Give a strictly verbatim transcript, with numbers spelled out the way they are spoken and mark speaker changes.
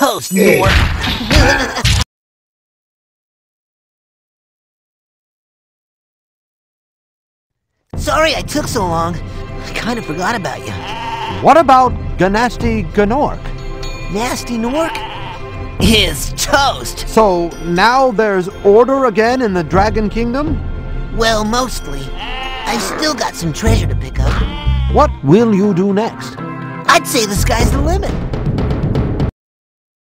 Speaker 1: toast, Gnorc. Sorry I took so long. I kind of forgot about you.
Speaker 2: What about Gnasty Gnorc?
Speaker 1: Gnasty Gnorc is toast.
Speaker 2: So now there's order again in the Dragon Kingdom?
Speaker 1: Well, mostly. I've still got some treasure to pick up.
Speaker 2: What will you do next?
Speaker 1: I'd say the sky's the limit.